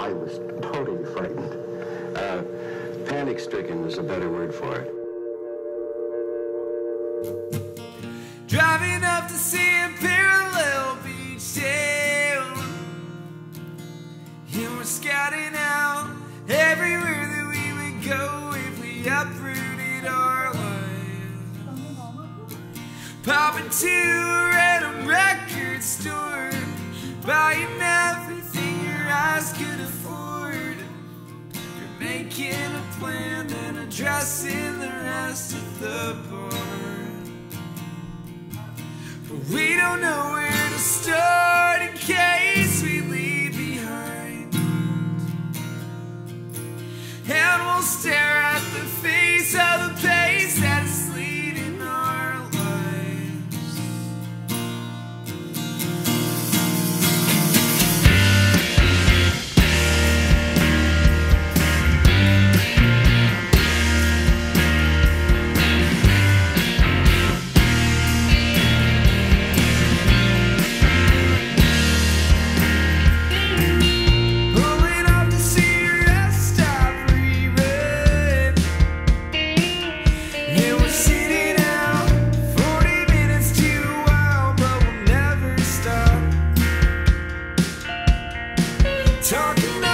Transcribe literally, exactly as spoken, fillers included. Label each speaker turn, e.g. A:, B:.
A: I was totally frightened. Uh, panic-stricken is a better word for it.
B: Driving up to see a parallel beach town, and we're scouting out everywhere that we would go if we uprooted our life. Popping to a random record store, buying everything your eyes could afford. You're making a plan, then addressing the rest of the board. We don't know where to start in case we leave behind, and we'll stare at the face of the place that is leading our lives. Talking